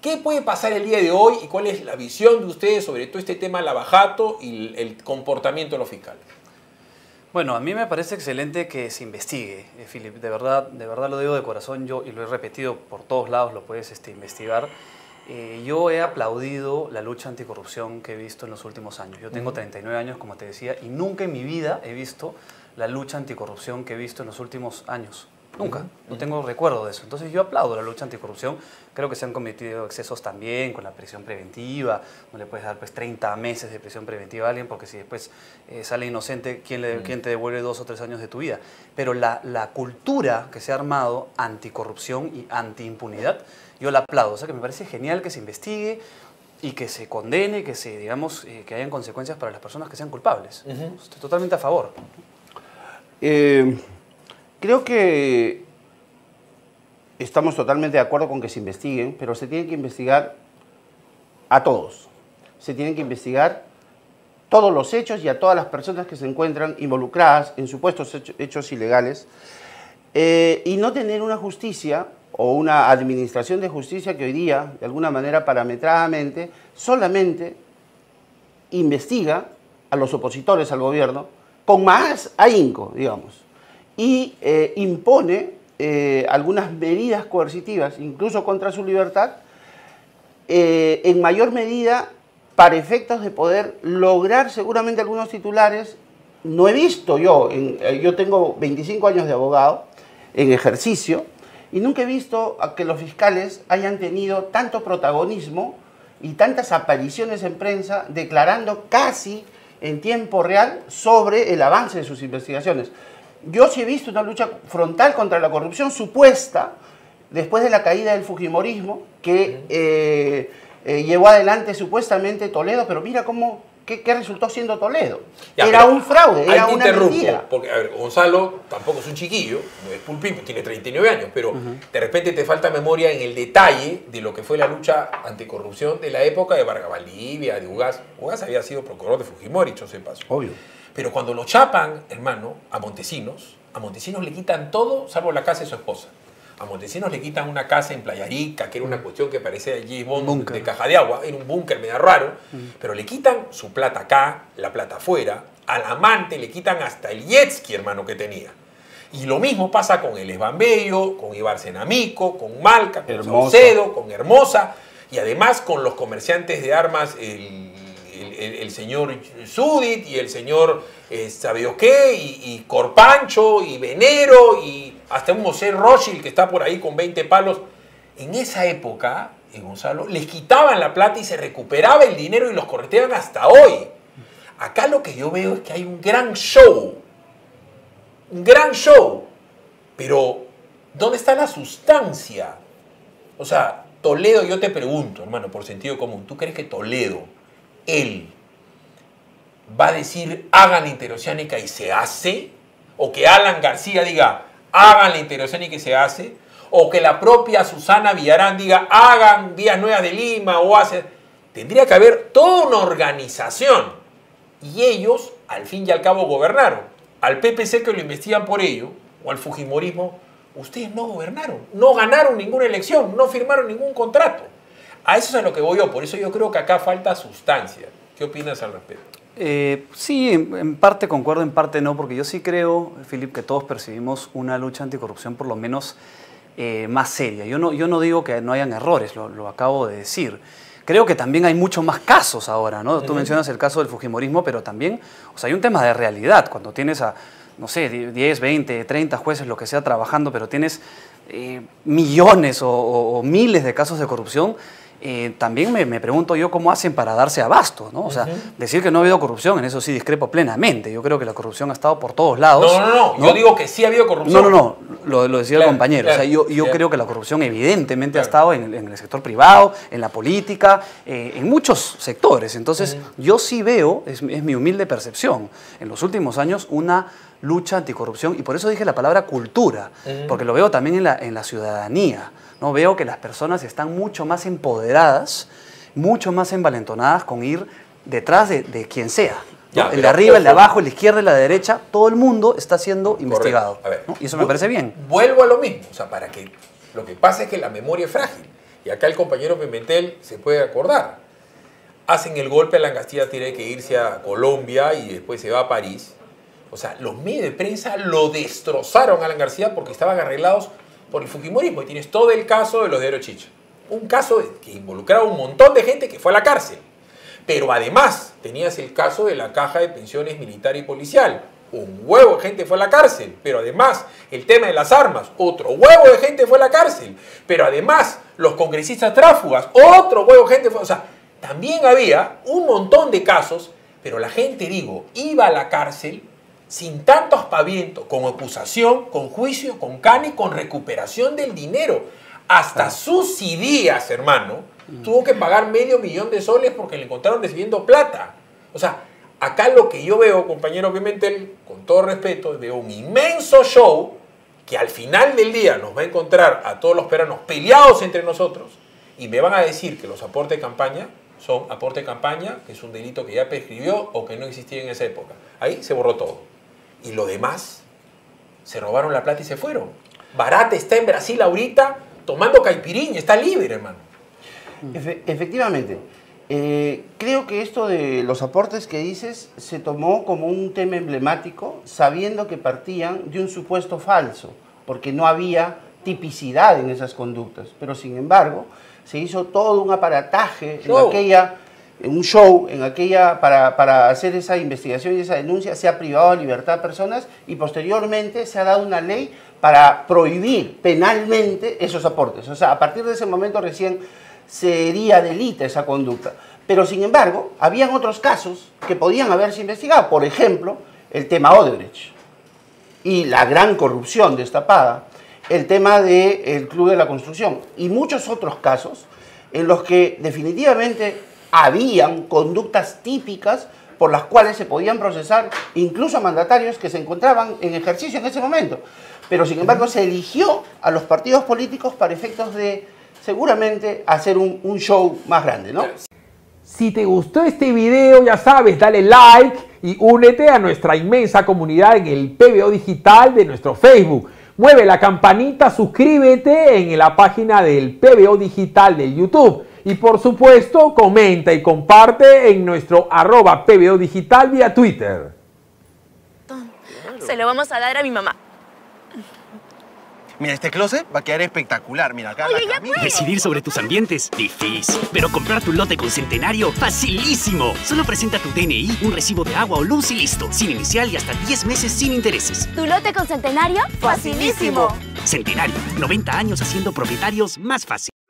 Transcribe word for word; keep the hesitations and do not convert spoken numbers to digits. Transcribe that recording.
¿Qué puede pasar el día de hoy y cuál es la visión de ustedes sobre todo este tema lavajato y el, el comportamiento de los fiscales? Bueno, a mí me parece excelente que se investigue, eh, Philip. De verdad, de verdad lo digo de corazón, yo, y lo he repetido por todos lados, lo puedes este, investigar. Eh, yo he aplaudido la lucha anticorrupción que he visto en los últimos años. Yo tengo treinta y nueve años, como te decía, y nunca en mi vida he visto la lucha anticorrupción que he visto en los últimos años. Nunca, uh-huh. no tengo recuerdo de eso. Entonces yo aplaudo la lucha anticorrupción. Creo que se han cometido excesos también con la prisión preventiva. No le puedes dar pues treinta meses de prisión preventiva a alguien porque si después eh, sale inocente, ¿quién, le, uh-huh. ¿quién te devuelve dos o tres años de tu vida? Pero la, la cultura que se ha armado anticorrupción y antiimpunidad, yo la aplaudo. O sea que me parece genial que se investigue y que se condene, que se, digamos, eh, que hayan consecuencias para las personas que sean culpables. Uh-huh. Estoy totalmente a favor. Eh... Creo que estamos totalmente de acuerdo con que se investiguen, pero se tiene que investigar a todos. Se tienen que investigar todos los hechos y a todas las personas que se encuentran involucradas en supuestos hechos, hechos ilegales eh, y no tener una justicia o una administración de justicia que hoy día, de alguna manera parametradamente, solamente investiga a los opositores al gobierno con más ahínco, digamos. Y eh, impone eh, algunas medidas coercitivas, incluso contra su libertad, eh, en mayor medida para efectos de poder lograr seguramente algunos titulares. No he visto yo, en, yo tengo veinticinco años de abogado en ejercicio, y nunca he visto a que los fiscales hayan tenido tanto protagonismo y tantas apariciones en prensa declarando casi en tiempo real sobre el avance de sus investigaciones. Yo sí he visto una lucha frontal contra la corrupción supuesta después de la caída del fujimorismo que eh, eh, llevó adelante supuestamente Toledo, pero mira cómo, qué, qué resultó siendo Toledo. Ya, era un fraude, era una mentira. Porque, a ver, Gonzalo tampoco es un chiquillo, no es pulpín, tiene treinta y nueve años, pero uh-huh. de repente te falta memoria en el detalle de lo que fue la lucha anticorrupción de la época de Vargas Valdivia, de Ugaz. Ugaz había sido procurador de Fujimori, yo sé paso. Obvio. Pero cuando lo chapan, hermano, a Montesinos, a Montesinos le quitan todo, salvo la casa de su esposa. A Montesinos le quitan una casa en Playa Rica, que era una cuestión que parecía James Bond de caja de agua, era un búnker medio raro, mm. pero le quitan su plata acá, la plata afuera, al amante le quitan hasta el jet ski, hermano, que tenía. Y lo mismo pasa con el Esbambello, con Ibarcenamico, con Malca, con Saucedo, con Hermosa, y además con los comerciantes de armas, el... El, el, el señor Zúdit y el señor eh, ¿sabe qué? Y, y Corpancho y Venero y hasta un Mosé Rothschild que está por ahí con veinte palos. En esa época, eh, Gonzalo, les quitaban la plata y se recuperaba el dinero y los correteaban hasta hoy. Acá lo que yo veo es que hay un gran show, un gran show, pero ¿dónde está la sustancia? O sea, Toledo, yo te pregunto, hermano, por sentido común, ¿tú crees que Toledo, él va a decir hagan la interoceánica y se hace? ¿O que Alan García diga hagan la interoceánica y se hace? ¿O que la propia Susana Villarán diga hagan Vías Nuevas de Lima? O hace... Tendría que haber toda una organización. Y ellos, al fin y al cabo, gobernaron. Al P P C que lo investigan por ello, o al fujimorismo, ustedes no gobernaron. No ganaron ninguna elección, no firmaron ningún contrato. A eso es a lo que voy yo, por eso yo creo que acá falta sustancia. ¿Qué opinas al respecto? Eh, sí, en, en parte concuerdo, en parte no, porque yo sí creo, Philip, que todos percibimos una lucha anticorrupción por lo menos eh, más seria. Yo no, yo no digo que no hayan errores, lo, lo acabo de decir. Creo que también hay muchos más casos ahora, ¿no? Uh-huh. Tú mencionas el caso del fujimorismo, pero también, o sea, hay un tema de realidad. Cuando tienes a, no sé, diez, veinte, treinta jueces, lo que sea, trabajando, pero tienes eh, millones o, o, o miles de casos de corrupción, Eh, también me, me pregunto yo cómo hacen para darse abasto, ¿no? O sea, uh-huh. decir que no ha habido corrupción, en eso sí discrepo plenamente. Yo creo que la corrupción ha estado por todos lados. No, no, no, ¿no? Yo digo que sí ha habido corrupción. No, no, no, lo, lo decía claro, el compañero. Claro, o sea, yo, yo creo que la corrupción evidentemente claro. ha estado en el, en el sector privado, en la política, eh, en muchos sectores. Entonces, uh-huh. yo sí veo, es, es mi humilde percepción, en los últimos años una lucha anticorrupción, y por eso dije la palabra cultura, uh-huh. porque lo veo también en la, en la ciudadanía. ¿No? Veo que las personas están mucho más empoderadas, mucho más envalentonadas con ir detrás de, de quien sea. ¿no? Ya, el de arriba, el de abajo, el de izquierda, el de la derecha, todo el mundo está siendo investigado. A ver, ¿no? Y eso me parece bien. Vuelvo a lo mismo, o sea, para que lo que pasa es que la memoria es frágil. Y acá el compañero Pimentel se puede acordar. Hacen el golpe, Alan Castilla tiene que irse a Colombia y después se va a París. O sea, los medios de prensa lo destrozaron a Alan García porque estaban arreglados por el fujimorismo. Y tienes todo el caso de los de Aerochicha. Un caso que involucraba a un montón de gente que fue a la cárcel. Pero además tenías el caso de la caja de pensiones militar y policial. Un huevo de gente fue a la cárcel. Pero además el tema de las armas. Otro huevo de gente fue a la cárcel. Pero además los congresistas tráfugas. Otro huevo de gente fue... O sea, también había un montón de casos. Pero la gente, digo, iba a la cárcel sin tanto aspaviento, con acusación, con juicio, con cana y con recuperación del dinero. Hasta sus días, hermano, tuvo que pagar medio millón de soles porque le encontraron recibiendo plata. O sea, acá lo que yo veo, compañero Pimentel, con todo respeto, veo un inmenso show que al final del día nos va a encontrar a todos los peruanos peleados entre nosotros y me van a decir que los aportes de campaña son aporte de campaña, que es un delito que ya prescribió o que no existía en esa época. Ahí se borró todo. Y lo demás, se robaron la plata y se fueron. Barata está en Brasil ahorita tomando caipirinha, está libre, hermano. Efe, efectivamente. Eh, creo que esto de los aportes que dices se tomó como un tema emblemático, sabiendo que partían de un supuesto falso, porque no había tipicidad en esas conductas. Pero sin embargo, se hizo todo un aparataje en Show. aquella... un show en aquella para, para hacer esa investigación y esa denuncia, se ha privado de libertad a personas y posteriormente se ha dado una ley para prohibir penalmente esos aportes. O sea, a partir de ese momento recién sería delito esa conducta. Pero sin embargo, habían otros casos que podían haberse investigado. Por ejemplo, el tema Odebrecht y la gran corrupción destapada, el tema del Club de la Construcción y muchos otros casos en los que definitivamente habían conductas típicas por las cuales se podían procesar incluso a mandatarios que se encontraban en ejercicio en ese momento. Pero sin embargo se eligió a los partidos políticos para efectos de seguramente hacer un, un show más grande, ¿no? Si te gustó este video, ya sabes, dale like y únete a nuestra inmensa comunidad en el P B O Digital de nuestro Facebook. Mueve la campanita, suscríbete en la página del P B O Digital de YouTube. Y por supuesto, comenta y comparte en nuestro arroba P B O Digital vía Twitter. Se lo vamos a dar a mi mamá. Mira, este closet va a quedar espectacular. Mira, acá Oye, la ya camisa. puedes. Decidir sobre tus ambientes, difícil. Pero comprar tu lote con Centenario, facilísimo. Solo presenta tu D N I, un recibo de agua o luz y listo. Sin inicial y hasta diez meses sin intereses. ¿Tu lote con Centenario? ¡Facilísimo! Centenario, noventa años haciendo propietarios más fácil.